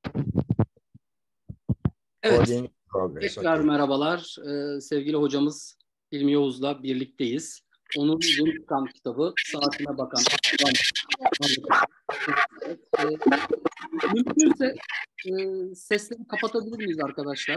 Evet, Recording progress. tekrar Okay. merhabalar. Sevgili hocamız Hilmi Yavuz'la birlikteyiz. Onun yeni çıkan kitabı Saatine Bakan Adam. Ee, Mümkünse sesleri kapatabilir miyiz arkadaşlar?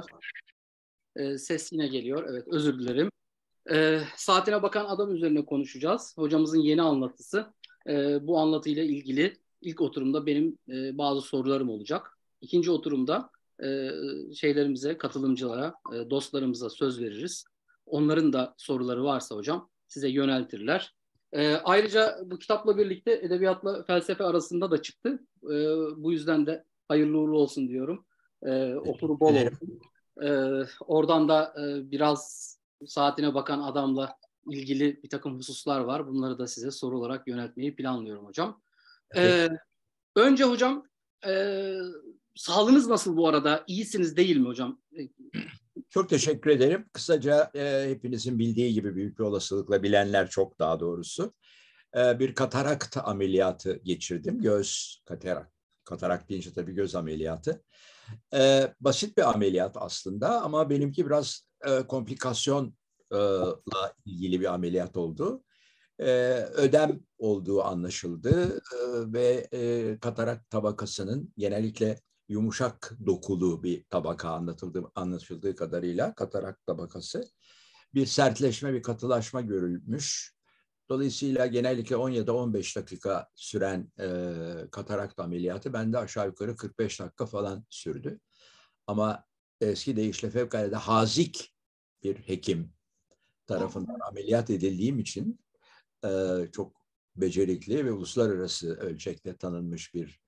Ses yine geliyor. Evet, özür dilerim. Saatine Bakan Adam üzerine konuşacağız. Hocamızın yeni anlatısı. Bu anlatıyla ilgili ilk oturumda benim bazı sorularım olacak. İkinci oturumda katılımcılara, dostlarımıza söz veririz. Onların da soruları varsa hocam size yöneltirler. Ayrıca bu kitapla birlikte edebiyatla felsefe arasında da çıktı. Bu yüzden de hayırlı uğurlu olsun diyorum. Okuru bol olsun. Oradan da biraz saatine bakan adamla ilgili bir takım hususlar var. Bunları da size soru olarak yöneltmeyi planlıyorum hocam. Peki. Önce hocam sağlığınız nasıl bu arada? İyisiniz değil mi hocam? Çok teşekkür ederim. Kısaca hepinizin bildiği gibi büyük bir olasılıkla bilenler çok daha doğrusu. Bir katarakt ameliyatı geçirdim. Göz katarak. Katarak deyince tabii göz ameliyatı. Basit bir ameliyat aslında ama benimki biraz komplikasyonla ilgili bir ameliyat oldu. Ödem olduğu anlaşıldı ve katarak tabakasının genellikle yumuşak dokulu bir tabaka anlaşıldığı kadarıyla katarak tabakası bir sertleşme, bir katılaşma görülmüş. Dolayısıyla genellikle 10 ya da 15 dakika süren katarakt ameliyatı bende aşağı yukarı 45 dakika falan sürdü. Ama eski deyişle fevkalade hazik bir hekim tarafından ameliyat edildiğim için çok becerikli ve uluslararası ölçekte tanınmış bir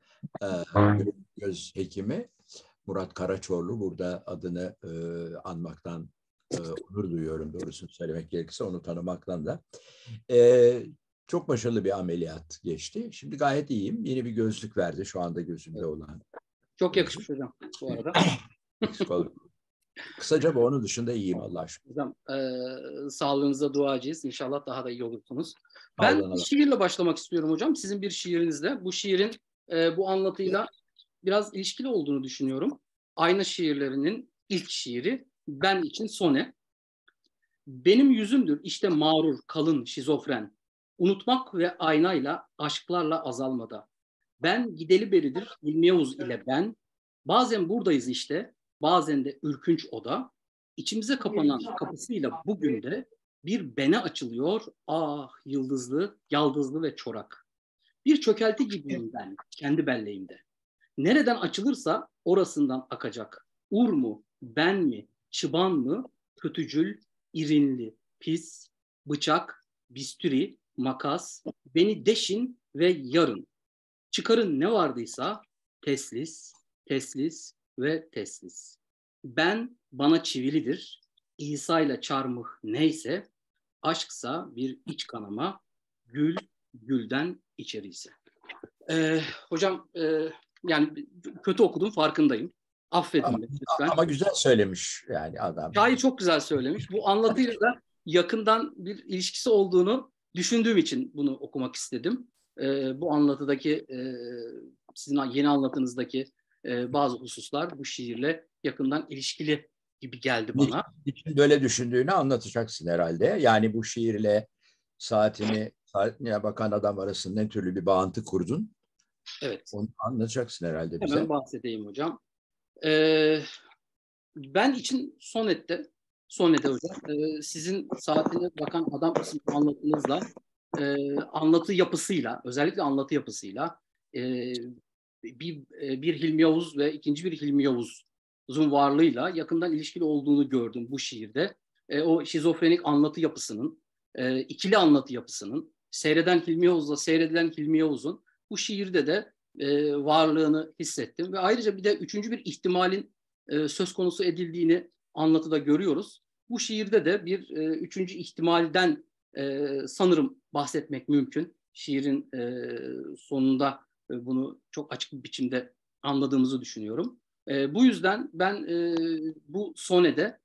göz hekimi Murat Karaçorlu. Burada adını anmaktan onur duyuyorum doğrusunu söylemek gerekirse, onu tanımaktan da. Çok başarılı bir ameliyat geçti. Şimdi gayet iyiyim. Yeni bir gözlük verdi şu anda gözümde olan. Çok yakışmış hocam bu arada. Kısaca bu, onun dışında iyiyim Allah'a şükür. Hocam sağlığınıza duacıyız. İnşallah daha da iyi olursunuz. Ben Allah'ın bir şiirle başlamak istiyorum hocam. Sizin bir şiirinizle. Bu şiirin bu anlatıyla biraz ilişkili olduğunu düşünüyorum. Ayna şiirlerinin ilk şiiri Ben için Sone. Benim yüzümdür işte mağrur, kalın, şizofren. Unutmak ve aynayla, aşklarla azalmada. Ben gideli beridir Hilmi Yavuz ile ben. Bazen buradayız işte, bazen de ürkünç oda. İçimize kapanan kapısıyla bugün de bir bene açılıyor. Ah yıldızlı, yaldızlı ve çorak. Bir çökelti gibiyim ben kendi belleğimde. Nereden açılırsa orasından akacak. Ur mu, ben mi, çıban mı, kötücül, irinli, pis, bıçak, bistüri, makas, beni deşin ve yarın. Çıkarın ne vardıysa teslis, teslis ve teslis. Ben bana çivilidir, İsa ile çarmıh neyse, aşksa bir iç kanama, gül gülden içeriyse. Hocam yani kötü okudum farkındayım. Affedin beni lütfen. Ama güzel söylemiş yani adam. Şair çok güzel söylemiş. Bu anlatıyla da yakından bir ilişkisi olduğunu düşündüğüm için bunu okumak istedim. Bu anlatıdaki sizin yeni anlatınızdaki bazı hususlar bu şiirle yakından ilişkili gibi geldi bana. Niçin böyle düşündüğünü anlatacaksın herhalde. Yani bu şiirle saatine bakan adam arasında ne türlü bir bağıntı kurdun? Evet. Onu anlatacaksın herhalde bize. Hemen bahsedeyim hocam. Ben için Sonet'te hocam sizin Saatine Bakan Adam isimli anlatınızla anlatı yapısıyla, özellikle anlatı yapısıyla e, bir Hilmi Yavuz ve ikinci bir Hilmi Yavuz'un varlığıyla yakından ilişkili olduğunu gördüm bu şiirde. O şizofrenik anlatı yapısının, ikili anlatı yapısının, seyreden Hilmi Yavuz'la seyredilen Hilmi Yavuz'un bu şiirde de varlığını hissettim. Ve ayrıca bir de üçüncü bir ihtimalin söz konusu edildiğini anlatıda görüyoruz. Bu şiirde de bir üçüncü ihtimalden sanırım bahsetmek mümkün. Şiirin sonunda bunu çok açık bir biçimde anladığımızı düşünüyorum. Bu yüzden ben bu sonede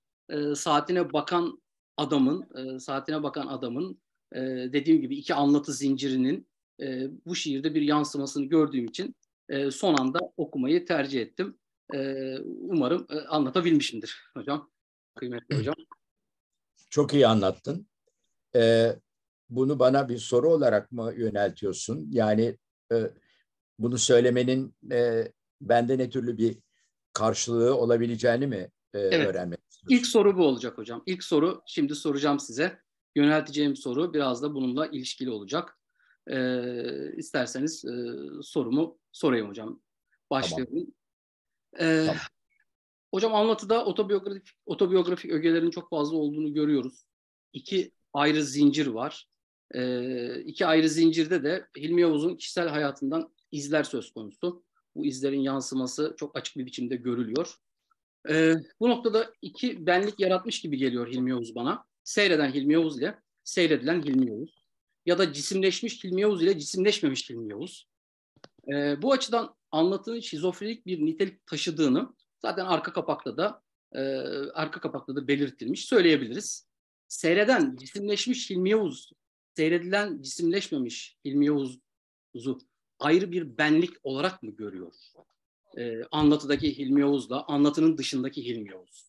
saatine bakan adamın dediğim gibi iki anlatı zincirinin bu şiirde bir yansımasını gördüğüm için son anda okumayı tercih ettim. Umarım anlatabilmişimdir hocam. Kıymetli hocam. Çok iyi anlattın. Bunu bana bir soru olarak mı yöneltiyorsun? Yani bunu söylemenin bende ne türlü bir karşılığı olabileceğini mi Evet. öğrenmek İlk istiyorsun? soru bu olacak hocam. İlk soru şimdi soracağım size. Yönelteceğim soru biraz da bununla ilişkili olacak. İsterseniz sorumu sorayım hocam. Tamam, Başlıyorum. Ee, tamam. Hocam anlatıda otobiyografik ögelerin çok fazla olduğunu görüyoruz. İki ayrı zincir var. İki ayrı zincirde de Hilmi Yavuz'un kişisel hayatından izler söz konusu. Bu izlerin yansıması çok açık bir biçimde görülüyor. Bu noktada iki benlik yaratmış gibi geliyor Hilmi Yavuz bana. Seyreden Hilmi Yavuz ile seyredilen Hilmi Yavuz. Ya da cisimleşmiş Hilmi Yavuz ile cisimleşmemiş Hilmi Yavuz. Bu açıdan anlatının şizofrenik bir nitelik taşıdığını zaten arka kapakta da belirtilmiş söyleyebiliriz. Seyreden cisimleşmiş Hilmi Yavuz, seyredilen cisimleşmemiş Hilmi Yavuz'u ayrı bir benlik olarak mı görüyor? Anlatıdaki Hilmi Yavuz'la anlatının dışındaki Hilmi Yavuz.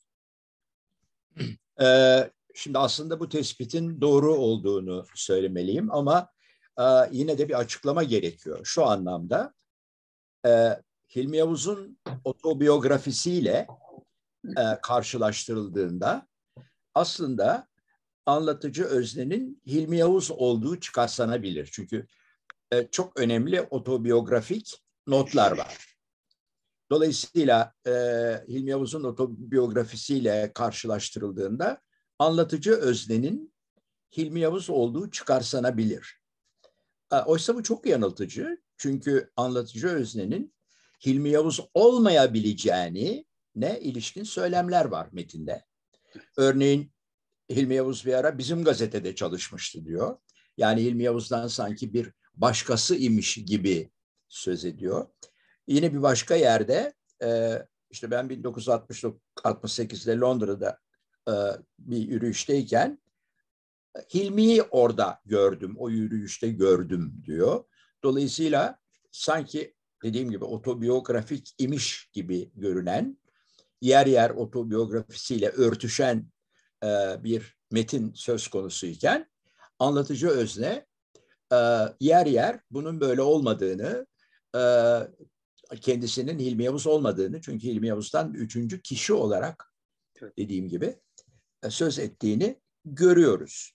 Şimdi aslında bu tespitin doğru olduğunu söylemeliyim ama yine de bir açıklama gerekiyor. Şu anlamda Hilmi Yavuz'un otobiyografisiyle karşılaştırıldığında aslında anlatıcı öznenin Hilmi Yavuz olduğu çıkarsanabilir. Çünkü çok önemli otobiyografik notlar var. Dolayısıyla Hilmi Yavuz'un otobiyografisiyle karşılaştırıldığında anlatıcı öznenin Hilmi Yavuz olduğu çıkarsanabilir. Oysa bu çok yanıltıcı. Çünkü anlatıcı öznenin Hilmi Yavuz olmayabileceğini ne ilişkin söylemler var metinde. Örneğin Hilmi Yavuz bir ara bizim gazetede çalışmıştı diyor. Yani Hilmi Yavuz'dan sanki bir başkası imiş gibi söz ediyor. Yine bir başka yerde işte ben 1968'de Londra'da bir yürüyüşteyken Hilmi'yi orada gördüm, o yürüyüşte gördüm diyor. Dolayısıyla sanki dediğim gibi otobiyografik imiş gibi görünen, yer yer otobiyografisiyle örtüşen bir metin söz konusuyken anlatıcı özne yer yer bunun böyle olmadığını, kendisinin Hilmi Yavuz olmadığını, çünkü Hilmi Yavuz'dan üçüncü kişi olarak dediğim gibi söz ettiğini görüyoruz.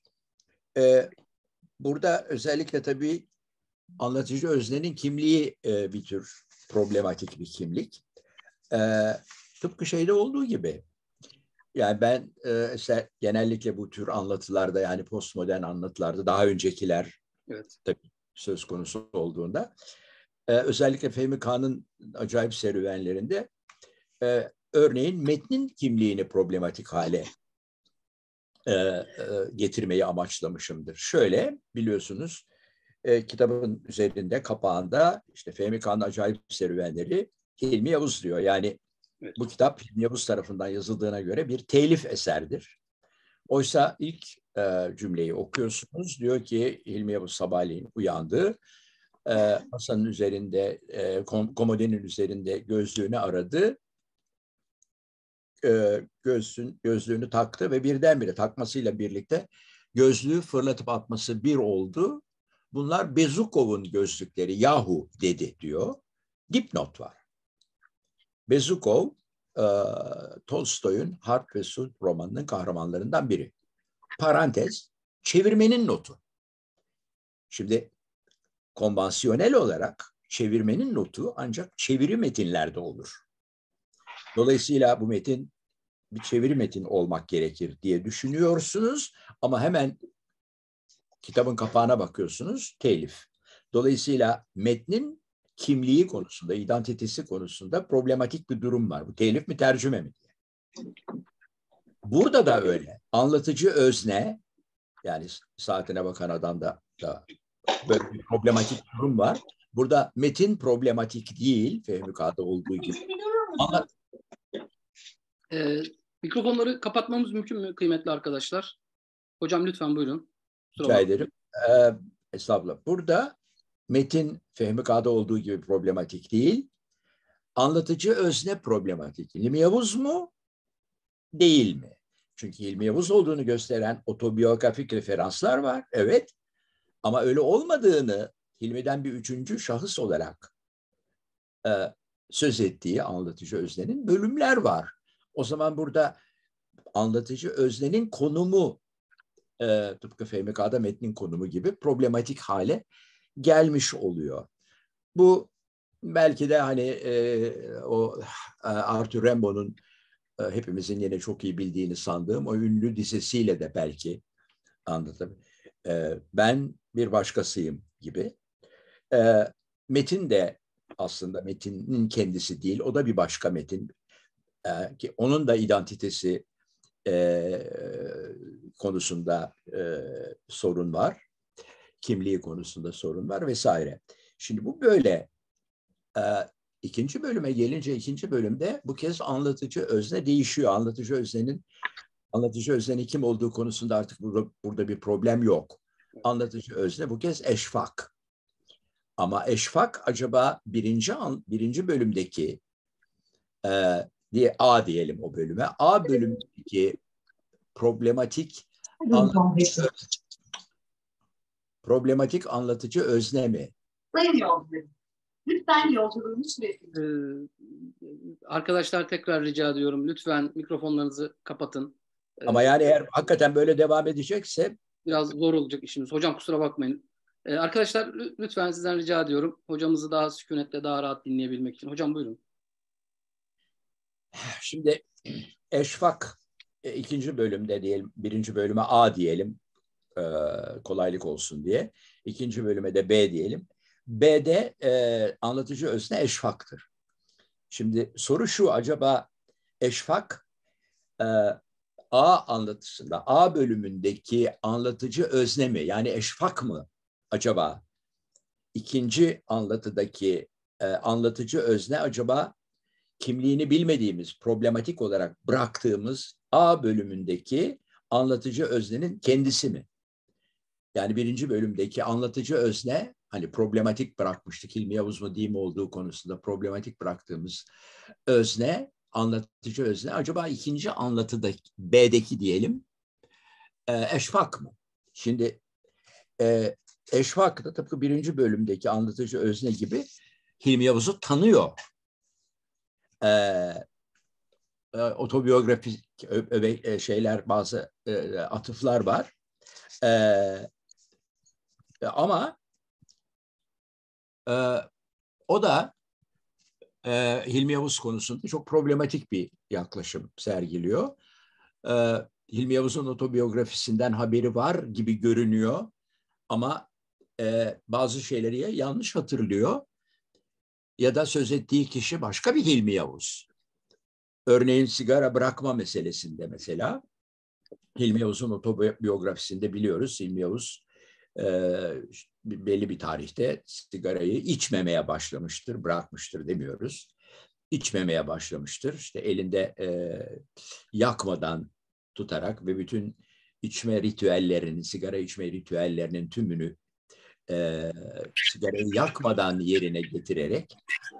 Burada özellikle tabii anlatıcı öznenin kimliği bir tür problematik bir kimlik. Tıpkı şeyde olduğu gibi. Yani ben genellikle bu tür anlatılarda, yani postmodern anlatılarda, daha öncekiler tabii söz konusu olduğunda özellikle Fehmi Kağan'ın acayip serüvenlerinde örneğin metnin kimliğini problematik hale getirmeyi amaçlamışımdır. Şöyle, biliyorsunuz kitabın üzerinde, kapağında işte Fehmi Kağan'ın acayip serüvenleri Hilmi Yavuz diyor. Yani bu kitap Hilmi Yavuz tarafından yazıldığına göre bir telif eserdir. Oysa ilk cümleyi okuyorsunuz. Diyor ki Hilmi Yavuz sabahleyin uyandı. Masanın üzerinde, komodinin üzerinde gözlüğünü aradı. Gözlüğünü taktı ve birdenbire takmasıyla birlikte gözlüğü fırlatıp atması bir oldu. Bunlar Bezukov'un gözlükleri, yahu dedi diyor. Dipnot var. Bezukov, Tolstoy'un Harp ve Sud romanının kahramanlarından biri. Parantez, çevirmenin notu. Şimdi konvansiyonel olarak çevirmenin notu ancak çeviri metinlerde olur. Dolayısıyla bu metin bir çeviri metin olmak gerekir diye düşünüyorsunuz ama hemen kitabın kapağına bakıyorsunuz, telif. Dolayısıyla metnin kimliği konusunda, identitesi konusunda problematik bir durum var. Bu telif mi, tercüme mi diye. Burada da öyle. Anlatıcı özne, yani saatine bakan adamda da böyle bir problematik durum var. Burada metin problematik değil, Fehmi Kağan'da olduğu gibi. Ama Mikrofonları kapatmamız mümkün mü kıymetli arkadaşlar? Hocam lütfen buyurun. rica ederim. Estağfurullah. Burada metin Fehmi Kağan'da olduğu gibi problematik değil. Anlatıcı özne problematik. Hilmi Yavuz mu? Değil mi? Çünkü Hilmi Yavuz olduğunu gösteren otobiyografik referanslar var. Evet. Ama öyle olmadığını Hilmi'den bir üçüncü şahıs olarak söz ettiği anlatıcı öznenin bölümler var. O zaman burada anlatıcı öznenin konumu tıpkı Fehmi Kağıda metnin konumu gibi problematik hale gelmiş oluyor. Bu belki de hani o Arthur Rimbaud'un hepimizin yine çok iyi bildiğini sandığım o ünlü dizesiyle de belki anlatabilir. Ben bir başkasıyım gibi. Metin de aslında metinin kendisi değil, o da bir başka metin. Ki onun da identitesi konusunda sorun var. Kimliği konusunda sorun var vesaire. Şimdi bu böyle. İkinci bölüme gelince ikinci bölümde bu kez anlatıcı özne değişiyor. Anlatıcı öznenin kim olduğu konusunda artık burada bir problem yok. Anlatıcı özne bu kez eşfak. Ama eşfak acaba birinci bölümdeki diye A diyelim o bölüme. A bölümdeki problematik anlatıcı özne mi? Lütfen yolculuğunuz arkadaşlar tekrar rica ediyorum. Lütfen mikrofonlarınızı kapatın. Ama yani eğer hakikaten böyle devam edecekse biraz zor olacak işimiz. Hocam kusura bakmayın. Arkadaşlar lütfen sizden rica ediyorum. Hocamızı daha sükunetle daha rahat dinleyebilmek için. Hocam buyurun. Şimdi eşfak ikinci bölümde diyelim, birinci bölüme A diyelim kolaylık olsun diye. İkinci bölüme de B diyelim. B'de anlatıcı özne eşfaktır. Şimdi soru şu, acaba eşfak A anlatısında, A bölümündeki anlatıcı özne mi? Yani eşfak mı acaba? İkinci anlatıdaki anlatıcı özne acaba kimliğini bilmediğimiz, problematik olarak bıraktığımız A bölümündeki anlatıcı öznenin kendisi mi? Yani birinci bölümdeki anlatıcı özne, hani problematik bırakmıştık, Hilmi Yavuz mu değil mi olduğu konusunda problematik bıraktığımız özne, anlatıcı özne, acaba ikinci anlatıda B'deki diyelim eşfak mı? Şimdi eşfak da tıpkı birinci bölümdeki anlatıcı özne gibi Hilmi Yavuz'u tanıyor. Otobiyografik şeyler, bazı atıflar var. Ama o da Hilmi Yavuz konusunda çok problematik bir yaklaşım sergiliyor. Hilmi Yavuz'un otobiyografisinden haberi var gibi görünüyor ama bazı şeyleri ya yanlış hatırlıyor ya da söz ettiği kişi başka bir Hilmi Yavuz. Örneğin sigara bırakma meselesinde mesela Hilmi Yavuz'un otobiyografisinde biliyoruz, Hilmi Yavuz belli bir tarihte sigarayı içmemeye başlamıştır, bırakmıştır demiyoruz. İçmemeye başlamıştır. İşte elinde yakmadan tutarak ve bütün içme ritüellerinin, sigara içme ritüellerinin tümünü sigarayı yakmadan yerine getirerek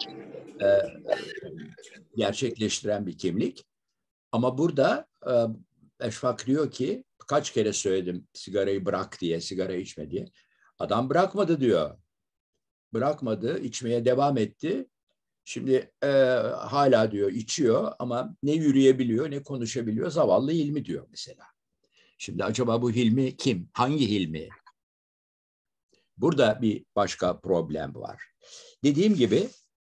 gerçekleştiren bir kimlik. Ama burada Eşfak diyor ki, kaç kere söyledim sigarayı bırak diye, sigara içme diye. Adam bırakmadı diyor. Bırakmadı, içmeye devam etti. Şimdi hala diyor içiyor ama ne yürüyebiliyor ne konuşabiliyor. Zavallı Hilmi diyor mesela. Şimdi acaba bu Hilmi kim? Hangi Hilmi? Burada bir başka problem var. Dediğim gibi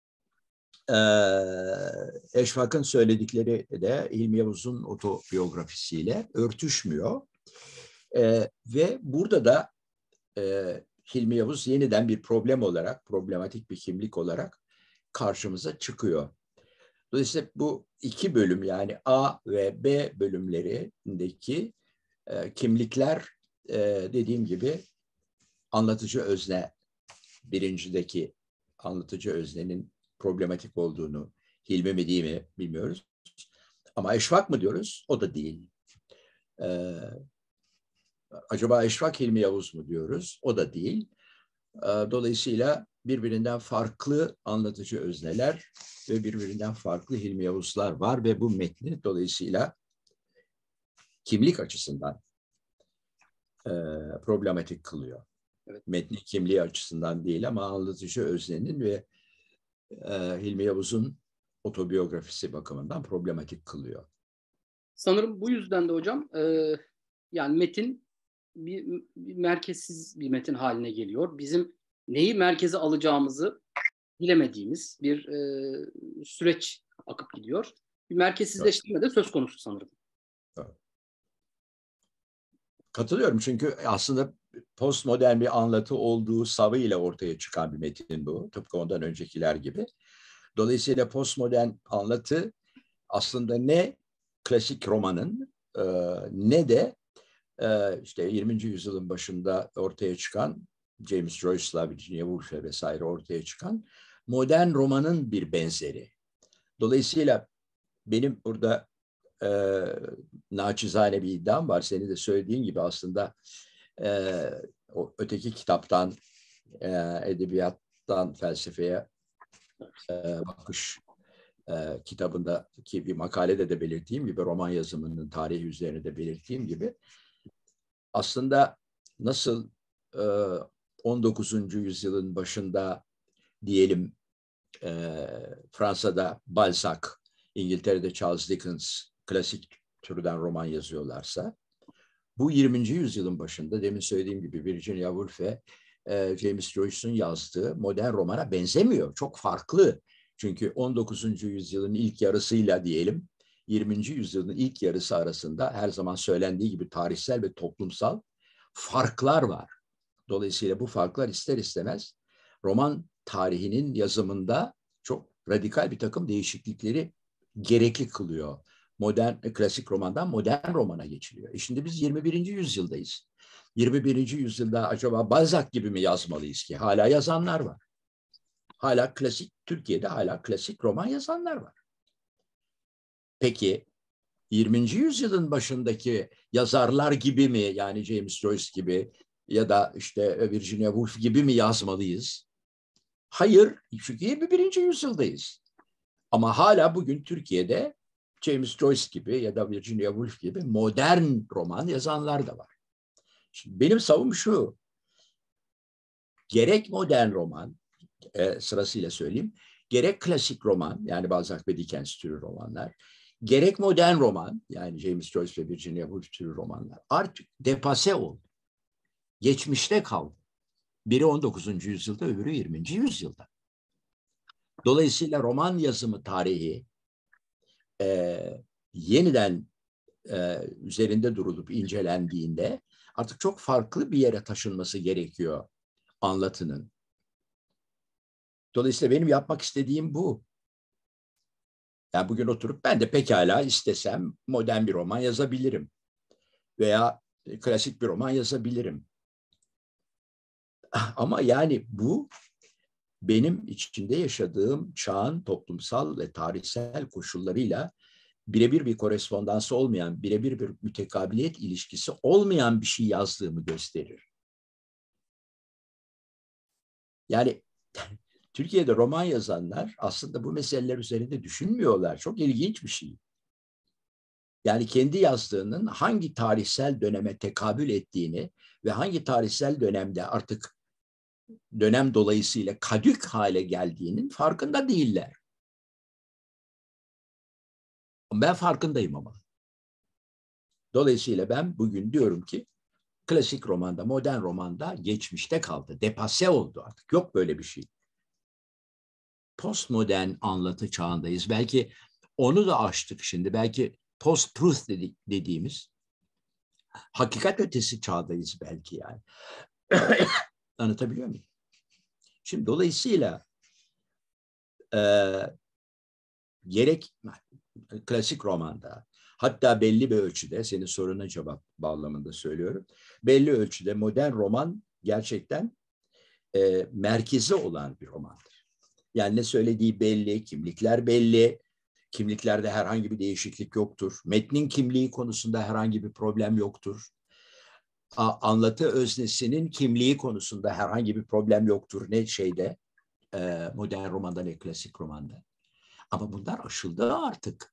Eşfak'ın söyledikleri de Hilmi Yavuz'un otobiyografisiyle örtüşmüyor. Ve burada da Hilmi Yavuz yeniden bir problem olarak, problematik bir kimlik olarak karşımıza çıkıyor. Dolayısıyla bu iki bölüm, yani A ve B bölümlerindeki kimlikler dediğim gibi anlatıcı özne, birincideki anlatıcı öznenin problematik olduğunu, Hilmi mi değil mi bilmiyoruz. Ama Eşfak mı diyoruz? O da değil. Acaba Eşfak Hilmi Yavuz mu diyoruz? O da değil. Dolayısıyla birbirinden farklı anlatıcı özneler ve birbirinden farklı Hilmi Yavuzlar var ve bu metni dolayısıyla kimlik açısından problematik kılıyor. Evet. Metni kimliği açısından değil ama anlatıcı öznenin ve Hilmi Yavuz'un otobiyografisi bakımından problematik kılıyor. Sanırım bu yüzden de hocam yani metin bir merkezsiz bir metin haline geliyor. Bizim neyi merkeze alacağımızı bilemediğimiz bir süreç akıp gidiyor. Bir merkezsizleştirme de söz konusu sanırım. Evet. Katılıyorum çünkü aslında postmodern bir anlatı olduğu savıyla ortaya çıkan bir metin bu. Tıpkı ondan öncekiler gibi. Dolayısıyla postmodern anlatı aslında ne klasik romanın ne de işte 20. yüzyılın başında ortaya çıkan James Joyce'la Virginia Woolf'le vesaire ortaya çıkan modern romanın bir benzeri. Dolayısıyla benim burada naçizane bir iddiam var. Senin de söylediğin gibi aslında o öteki kitaptan, edebiyattan felsefeye bakış kitabındaki bir makalede de belirttiğim gibi, roman yazımının tarihi üzerine de belirttiğim gibi, aslında nasıl 19. yüzyılın başında diyelim Fransa'da Balzac, İngiltere'de Charles Dickens klasik türden roman yazıyorlarsa, bu 20. yüzyılın başında demin söylediğim gibi Virginia Woolf ve James Joyce'un yazdığı modern romana benzemiyor. Çok farklı. Çünkü 19. yüzyılın ilk yarısıyla diyelim 20. yüzyılın ilk yarısı arasında her zaman söylendiği gibi tarihsel ve toplumsal farklar var. Dolayısıyla bu farklar ister istemez roman tarihinin yazımında çok radikal bir takım değişiklikleri gerekli kılıyor. Klasik romandan modern romana geçiliyor. Şimdi biz 21. yüzyıldayız. 21. yüzyılda acaba Balzac gibi mi yazmalıyız ki? Hala yazanlar var. Türkiye'de hala klasik roman yazanlar var. Peki 20. yüzyılın başındaki yazarlar gibi mi, yani James Joyce gibi ya da işte Virginia Woolf gibi mi yazmalıyız? Hayır, çünkü 21. yüzyıldayız. Ama hala bugün Türkiye'de James Joyce gibi ya da Virginia Woolf gibi modern roman yazanlar da var. Şimdi benim savım şu, gerek modern roman, sırasıyla söyleyeyim, gerek klasik roman, yani Balzac ve Dickens türü romanlar, gerek modern roman, yani James Joyce ve Virginia Woolf türü romanlar artık depase oldu. Geçmişte kaldı. Biri 19. yüzyılda, öbürü 20. yüzyılda. Dolayısıyla roman yazımı tarihi yeniden üzerinde durulup incelendiğinde artık çok farklı bir yere taşınması gerekiyor anlatının. Dolayısıyla benim yapmak istediğim bu. Yani bugün oturup ben de pekala istesem modern bir roman yazabilirim. Veya klasik bir roman yazabilirim. Ama yani bu benim içinde yaşadığım çağın toplumsal ve tarihsel koşullarıyla birebir bir korespondansı olmayan, birebir bir mütekabiliyet ilişkisi olmayan bir şey yazdığımı gösterir. Yani Türkiye'de roman yazanlar aslında bu meseleler üzerinde düşünmüyorlar. Çok ilginç bir şey. Yani kendi yazdığının hangi tarihsel döneme tekabül ettiğini ve hangi tarihsel dönemde artık dönem dolayısıyla kadük hale geldiğinin farkında değiller. Ben farkındayım ama. Dolayısıyla ben bugün diyorum ki klasik romanda, modern romanda geçmişte kaldı. Depase oldu artık. Yok böyle bir şey. Postmodern anlatı çağındayız. Belki onu da aştık şimdi. Belki post-truth dediğimiz hakikat ötesi çağdayız belki yani. Anlatabiliyor muyum? Şimdi dolayısıyla gerek klasik romanda, hatta belli bir ölçüde, senin soruna cevap bağlamında söylüyorum, belli ölçüde modern roman gerçekten merkezi olan bir romandır. Yani ne söylediği belli, kimlikler belli, kimliklerde herhangi bir değişiklik yoktur. Metnin kimliği konusunda herhangi bir problem yoktur. anlatı öznesinin kimliği konusunda herhangi bir problem yoktur. Ne şeyde, modern romanda ne klasik romanda. Ama bunlar aşıldı artık.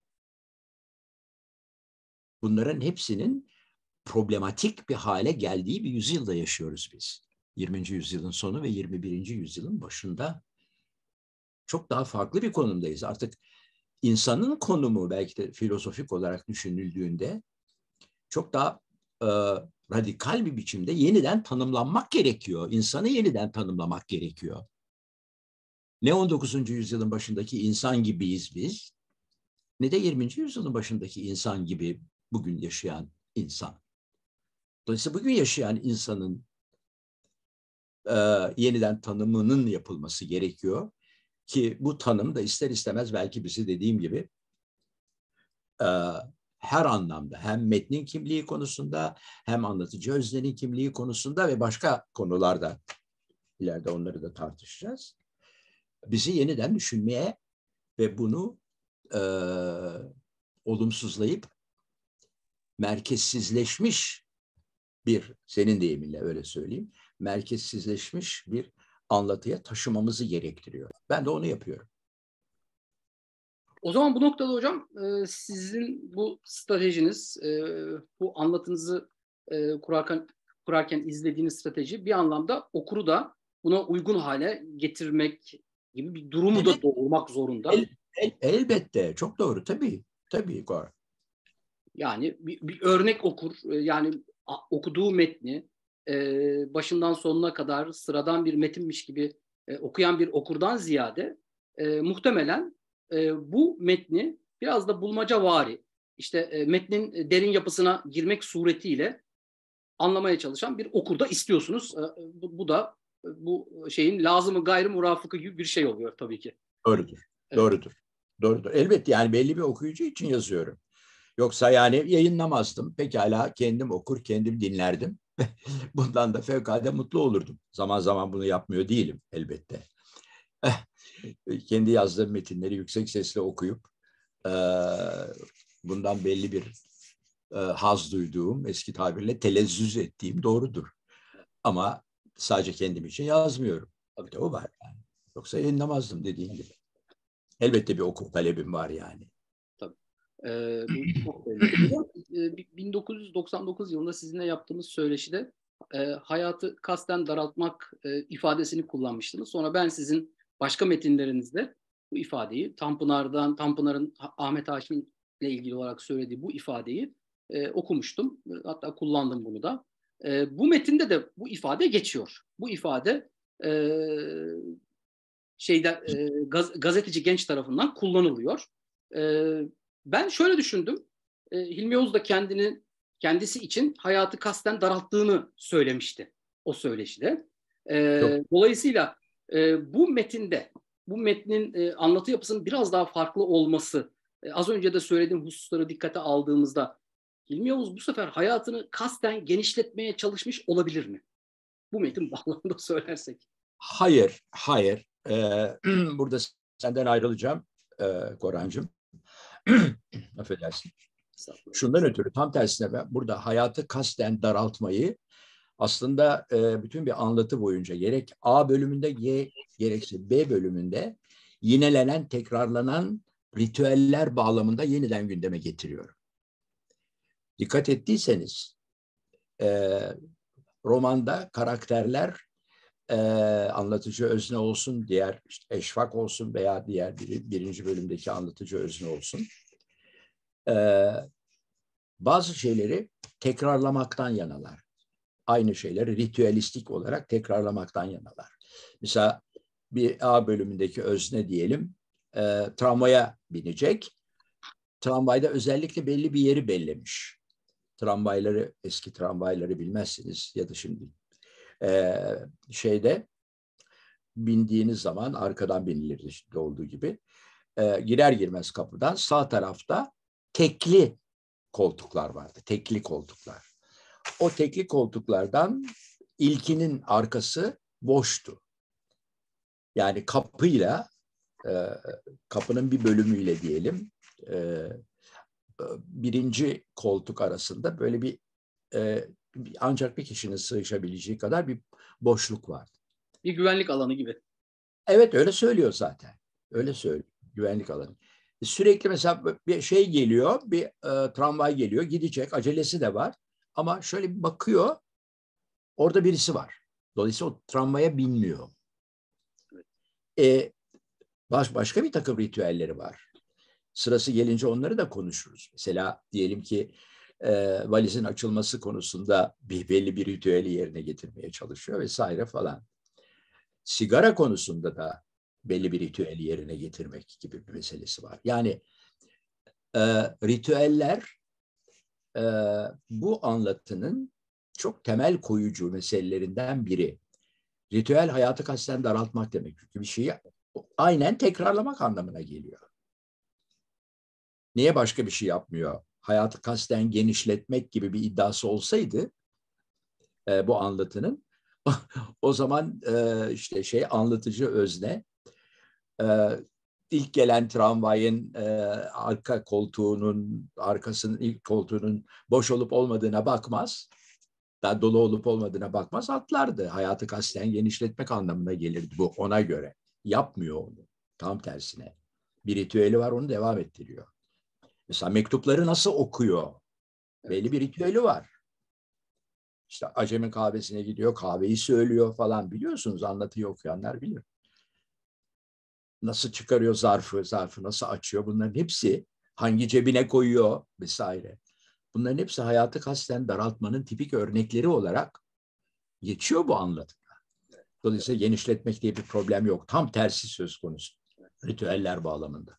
Bunların hepsinin problematik bir hale geldiği bir yüzyılda yaşıyoruz biz. 20. yüzyılın sonu ve 21. yüzyılın başında çok daha farklı bir konumdayız. Artık insanın konumu belki de filozofik olarak düşünüldüğünde çok daha radikal bir biçimde yeniden tanımlanmak gerekiyor. İnsanı yeniden tanımlamak gerekiyor. Ne 19. yüzyılın başındaki insan gibiyiz biz, ne de 20. yüzyılın başındaki insan gibi bugün yaşayan insan. Dolayısıyla bugün yaşayan insanın yeniden tanımının yapılması gerekiyor ki bu tanım da ister istemez belki bizi dediğim gibi her anlamda hem metnin kimliği konusunda hem anlatıcı öznenin kimliği konusunda ve başka konularda ileride onları da tartışacağız. Bizi yeniden düşünmeye ve bunu olumsuzlayıp merkezsizleşmiş bir, senin deyiminle öyle söyleyeyim, merkezsizleşmiş bir anlatıya taşımamızı gerektiriyor. Ben de onu yapıyorum. O zaman bu noktada hocam sizin bu stratejiniz, bu anlatınızı kurarken izlediğiniz strateji bir anlamda okuru da buna uygun hale getirmek gibi bir durumu da doğurmak zorunda. Elbette. Çok doğru. Tabii. Tabii. Yani bir örnek okur, yani okuduğu metni başından sonuna kadar sıradan bir metinmiş gibi okuyan bir okurdan ziyade muhtemelen bu metni biraz da bulmacavari, işte metnin derin yapısına girmek suretiyle anlamaya çalışan bir okurda istiyorsunuz. Bu da bu şeyin lazımı gayrı murafıkı gibi bir şey oluyor tabii ki. Doğrudur. Evet. Doğrudur. Doğrudur. Elbette yani belli bir okuyucu için yazıyorum. Yoksa yani yayınlamazdım. Pekala kendim okur, kendim dinlerdim. Bundan da fevkalade mutlu olurdum. Zaman zaman bunu yapmıyor değilim elbette. Kendi yazdığım metinleri yüksek sesle okuyup bundan belli bir haz duyduğum, eski tabirle telezzüz ettiğim doğrudur. Ama sadece kendim için yazmıyorum. Tabii de o var yani. Yoksa yayınlamazdım dediğin gibi. Elbette bir okur talebim var yani. Tabii. Bu çok belli. 1999 yılında sizinle yaptığımız söyleşide hayatı kasten daraltmak ifadesini kullanmıştınız. Sonra ben sizin başka metinlerinizde bu ifadeyi Tanpınar'ın Ahmet Haşim ile ilgili olarak söylediği bu ifadeyi okumuştum. Hatta kullandım bunu da. Bu metinde de bu ifade geçiyor. Bu ifade gazeteci genç tarafından kullanılıyor. Ben şöyle düşündüm. Hilmi Yavuz da kendisi için hayatı kasten daralttığını söylemişti o söyleşide. Dolayısıyla bu metnin anlatı yapısının biraz daha farklı olması, az önce de söylediğim hususları dikkate aldığımızda Hilmi Yavuz bu sefer hayatını kasten genişletmeye çalışmış olabilir mi? Bu metin bağlamında söylersek. Hayır. Burada senden ayrılacağım Korancığım. Affedersin. Şundan ötürü tam tersine ben burada hayatı kasten daraltmayı aslında bütün bir anlatı boyunca gerek A bölümünde gerekse B bölümünde yinelenen, tekrarlanan ritüeller bağlamında yeniden gündeme getiriyorum. Dikkat ettiyseniz romanda karakterler anlatıcı özne olsun, diğer işte eşfak olsun veya diğer birinci bölümdeki anlatıcı özne olsun. Bazı şeyleri tekrarlamaktan yanalar. Aynı şeyleri ritüelistik olarak tekrarlamaktan yanalar. Mesela bir A bölümündeki özne diyelim, tramvaya binecek. Tramvayda özellikle belli bir yeri bellemiş. Eski tramvayları bilmezsiniz ya da şimdi bindiğiniz zaman arkadan binilir işte olduğu gibi. Girer girmez kapıdan sağ tarafta tekli koltuklar vardı. Tekli koltuklar. O tekli koltuklardan ilkinin arkası boştu. Yani kapının bir bölümüyle diyelim birinci koltuk arasında böyle bir ancak bir kişinin sığışabileceği kadar bir boşluk var. Bir güvenlik alanı gibi. Evet, öyle söylüyor zaten. Öyle söylüyor. Güvenlik alanı. Sürekli mesela bir şey geliyor, bir tramvay geliyor, gidecek, acelesi de var. Ama şöyle bir bakıyor, orada birisi var. Dolayısıyla o tramvaya binmiyor. Başka bir takım ritüelleri var. Sırası gelince onları da konuşuruz. Mesela diyelim ki valizin açılması konusunda belli bir ritüeli yerine getirmeye çalışıyor vesaire falan. Sigara konusunda da belli bir ritüeli yerine getirmek gibi bir meselesi var. Yani ritüeller bu anlatının çok temel koyucu meselelerinden biri. Ritüel hayatı kasten daraltmak demek. Çünkü bir şeyi aynen tekrarlamak anlamına geliyor. Niye başka bir şey yapmıyor? Hayatı kasten genişletmek gibi bir iddiası olsaydı bu anlatının o zaman işte anlatıcı özne ilk gelen tramvayın arka koltuğunun arkasının ilk koltuğunun boş olup olmadığına bakmaz. Daha dolu olup olmadığına bakmaz, atlardı. Hayatı kasten genişletmek anlamına gelirdi bu ona göre. Yapmıyor onu. Tam tersine. Bir ritüeli var, onu devam ettiriyor. Mesela mektupları nasıl okuyor? Belli bir ritüeli var. İşte Acemi kahvesine gidiyor, kahveyi söylüyor falan, biliyorsunuz, anlatıyı okuyanlar bilir. Nasıl çıkarıyor zarfı nasıl açıyor, bunların hepsi hangi cebine koyuyor vesaire. Bunların hepsi hayatı kasten daraltmanın tipik örnekleri olarak geçiyor bu anlatıda. Dolayısıyla genişletmek diye bir problem yok. Tam tersi söz konusu. Ritüeller bağlamında.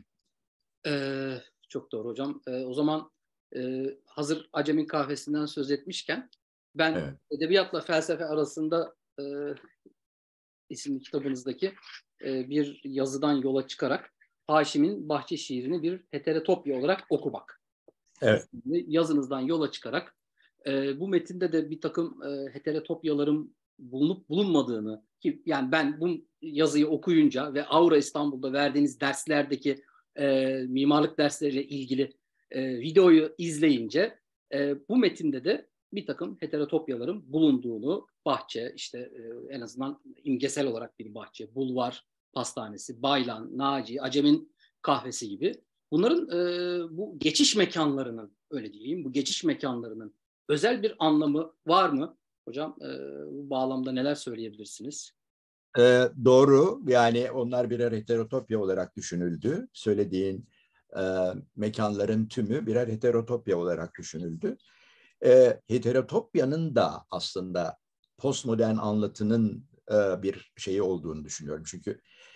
Çok doğru hocam. O zaman hazır Acemi kahvesinden söz etmişken ben Evet. Edebiyatla Felsefe Arasında isimli kitabınızdaki bir yazıdan yola çıkarak Haşim'in Bahçe şiirini bir heterotopya olarak okumak. Evet. Yazınızdan yola çıkarak bu metinde de bir takım heterotopyaların bulunup bulunmadığını, ki yani ben bu yazıyı okuyunca ve Aura İstanbul'da verdiğiniz derslerdeki mimarlık dersleriyle ilgili videoyu izleyince bu metinde de bir takım heterotopyaların bulunduğunu, bahçe işte en azından imgesel olarak bir bahçe, bulvar pastanesi, Baylan, Naci, Acem'in kahvesi gibi bunların bu geçiş mekanlarının, öyle diyeyim, bu geçiş mekanlarının özel bir anlamı var mı? Hocam bu bağlamda neler söyleyebilirsiniz? Doğru. Yani onlar birer heterotopya olarak düşünüldü. Söylediğin mekanların tümü birer heterotopya olarak düşünüldü. Heterotopyanın da aslında postmodern anlatının bir şeyi olduğunu düşünüyorum. Çünkü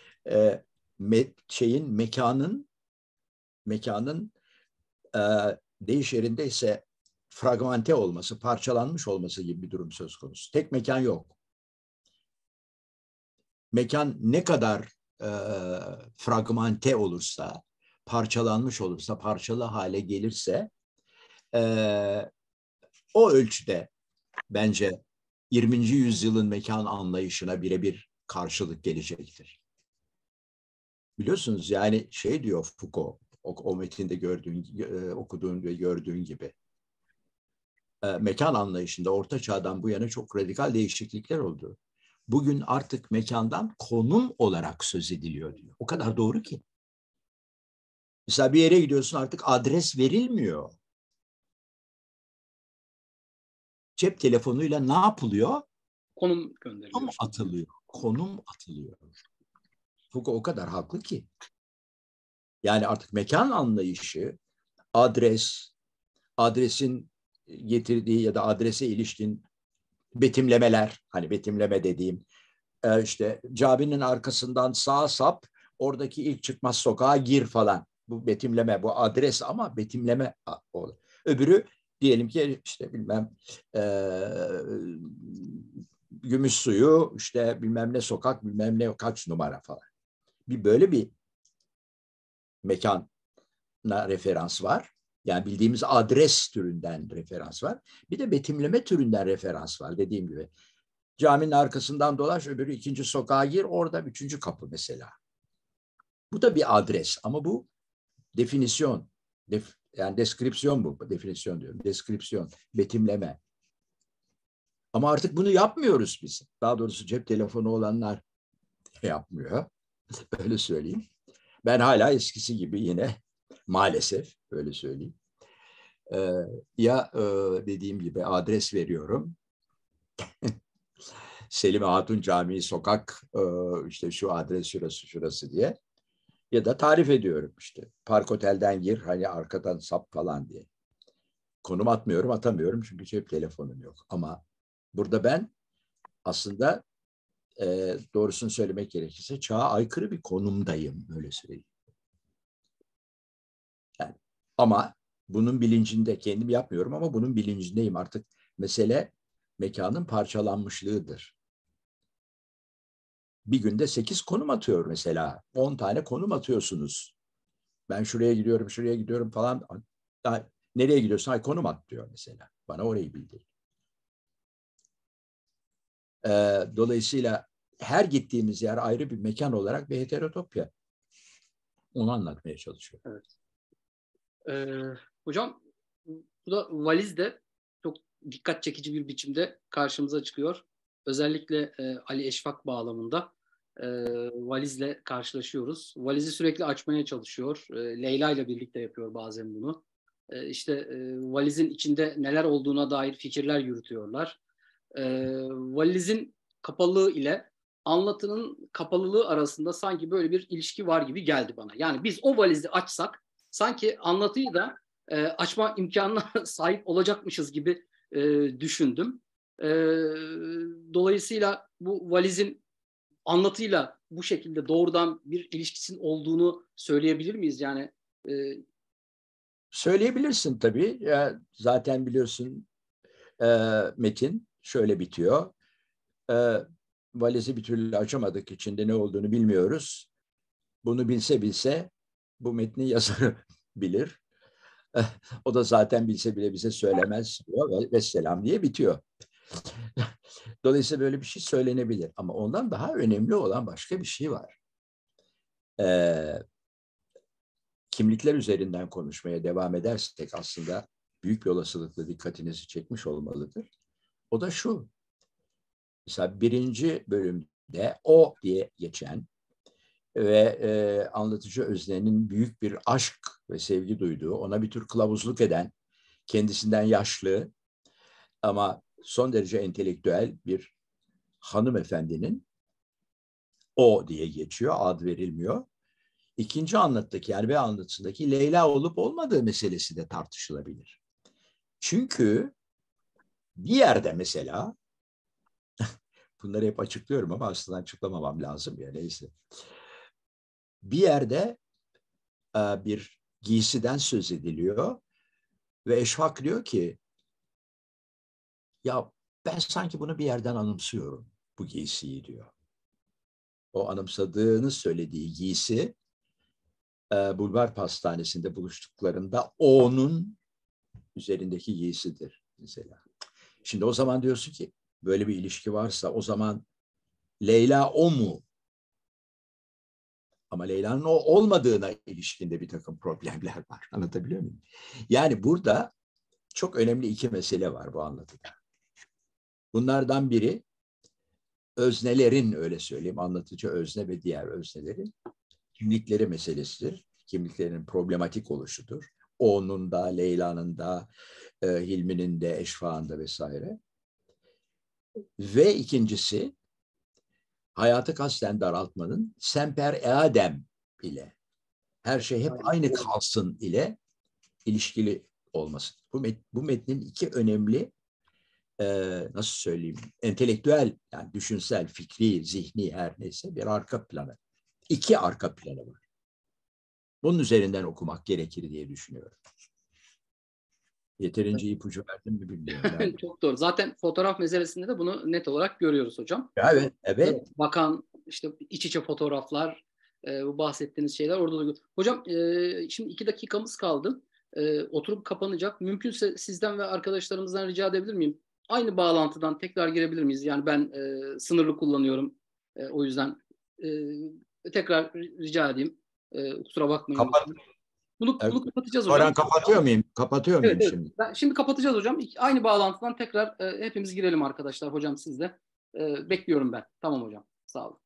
mekanın deyiş yerinde ise fragmente olması, parçalanmış olması gibi bir durum söz konusu. Tek mekan yok. Mekan ne kadar fragmente olursa, parçalanmış olursa, parçalı hale gelirse o ölçüde bence 20. yüzyılın mekan anlayışına birebir karşılık gelecektir. Biliyorsunuz yani diyor Foucault, o metinde okuduğun ve gördüğün gibi mekan anlayışında Orta Çağ'dan bu yana çok radikal değişiklikler oldu. Bugün artık mekandan konum olarak söz ediliyor diyor. O kadar doğru ki. Mesela bir yere gidiyorsun, artık adres verilmiyor. Cep telefonuyla ne yapılıyor? Konum gönderiliyor. Konum atılıyor. Foucault o kadar haklı ki. Yani artık mekan anlayışı, adresin getirdiği ya da adrese ilişkin betimlemeler, hani betimleme dediğim işte caminin arkasından sağa sap, oradaki ilk çıkmaz sokağa gir falan. Bu betimleme, bu adres ama betimleme. Öbürü diyelim ki işte bilmem Gümüşsuyu, işte bilmem ne sokak, bilmem ne kaç numara falan. Böyle bir mekana referans var. Yani bildiğimiz adres türünden referans var. Bir de betimleme türünden referans var dediğim gibi. Caminin arkasından dolaş, öbürü ikinci sokağa gir, orada üçüncü kapı mesela. Bu da bir adres ama bu definisyon. Yani deskripsiyon bu. Definisyon diyorum. Deskripsiyon, betimleme. Ama artık bunu yapmıyoruz biz. Daha doğrusu cep telefonu olanlar yapmıyor. Öyle söyleyeyim. Ben hala eskisi gibi yine maalesef öyle söyleyeyim. Ya dediğim gibi adres veriyorum. Selim Hatun Camii sokak işte şu adres şurası şurası diye. Ya da tarif ediyorum işte. Park Otel'den gir hani arkadan sap falan diye. Konum atmıyorum, atamıyorum çünkü cep telefonum yok. Ama burada ben aslında doğrusunu söylemek gerekirse çağa aykırı bir konumdayım, öyle söyleyeyim. Yani, ama bunun bilincinde, kendim yapmıyorum ama bunun bilincindeyim artık. Mesele mekanın parçalanmışlığıdır. Bir günde 8 konum atıyor mesela. 10 tane konum atıyorsunuz. Ben şuraya gidiyorum, şuraya gidiyorum falan. Nereye gidiyorsun? Ay, konum at diyor mesela. Bana orayı bildir. Dolayısıyla her gittiğimiz yer ayrı bir mekan olarak bir heterotopya. Onu anlatmaya çalışıyorum. Evet. Hocam bu da valiz de çok dikkat çekici bir biçimde karşımıza çıkıyor. Özellikle Ali Eşfak bağlamında valizle karşılaşıyoruz. Valizi sürekli açmaya çalışıyor. Leyla ile birlikte yapıyor bazen bunu. İşte valizin içinde neler olduğuna dair fikirler yürütüyorlar. Valizin kapalılığı ile anlatının kapalılığı arasında sanki böyle bir ilişki var gibi geldi bana. Yani biz o valizi açsak sanki anlatıyı da açma imkanına sahip olacakmışız gibi düşündüm. E, Dolayısıyla bu valizin anlatıyla bu şekilde doğrudan bir ilişkisinin olduğunu söyleyebilir miyiz? Yani Söyleyebilirsin tabii. Ya, zaten biliyorsun metin şöyle bitiyor. E, Valizi bir türlü açamadık. İçinde ne olduğunu bilmiyoruz. Bunu bilse bu metni yazarı bilir. O da zaten bilse bile bize söylemez diyor ve selam diye bitiyor. Dolayısıyla böyle bir şey söylenebilir. Ama ondan daha önemli olan başka bir şey var. Kimlikler üzerinden konuşmaya devam edersek aslında büyük bir olasılıkla dikkatinizi çekmiş olmalıdır. O da şu. Mesela birinci bölümde o diye geçen ve anlatıcı öznenin büyük bir aşk ve sevgi duyduğu, ona bir tür kılavuzluk eden, kendisinden yaşlı ama son derece entelektüel bir hanımefendinin o diye geçiyor, ad verilmiyor. İkinci anlattaki yani B anlatısındaki Leyla olup olmadığı meselesi de tartışılabilir. Çünkü bir yerde mesela bunları hep açıklıyorum ama aslında açıklamamam lazım ya neyse. Bir yerde bir giysiden söz ediliyor ve Eşfak diyor ki ya ben sanki bunu bir yerden anımsıyorum bu giysiyi diyor. O anımsadığını söylediği giysi Bulvar Pastanesi'nde buluştuklarında onun üzerindeki giysidir mesela. Şimdi o zaman diyorsun ki böyle bir ilişki varsa o zaman Leyla o mu? Ama Leyla'nın o olmadığına ilişkinde bir takım problemler var. Anlatabiliyor muyum? Yani burada çok önemli iki mesele var bu anlatıda. Bunlardan biri öznelerin, öyle söyleyeyim, anlatıcı özne ve diğer öznelerin kimlikleri meselesidir. Kimliklerin problematik oluşudur. O'nun da, Leyla'nın da, Hilmi'nin de, Eşfak'ın da vesaire. Ve ikincisi hayatı kasten daraltmanın semper eadem ile her şey hep aynı kalsın ile ilişkili olması. Bu metnin iki önemli nasıl söyleyeyim entelektüel yani düşünsel, fikri, zihni her neyse bir arka planı. İki arka planı var. Bunun üzerinden okumak gerekir diye düşünüyorum. Yeterince ipucu verdim mi bilmiyorum. çok doğru. Zaten fotoğraf meselesinde de bunu net olarak görüyoruz hocam. Evet, evet. Bakan işte iç içe fotoğraflar, bu bahsettiğiniz şeyler orada da. Hocam şimdi 2 dakikamız kaldı. Oturup kapanacak. Mümkünse sizden ve arkadaşlarımızdan rica edebilir miyim? Aynı bağlantıdan tekrar girebilir miyiz? Yani ben sınırlı kullanıyorum. O yüzden tekrar rica edeyim. Kusura bakmayın. Kapat. Bunu kapatacağız hocam. Sonra kapatıyor muyum? Kapatıyor Evet, muyum evet. şimdi? Şimdi kapatacağız hocam. Aynı bağlantıdan tekrar hepimiz girelim arkadaşlar. Hocam siz de. Bekliyorum ben. Tamam hocam. Sağ olun.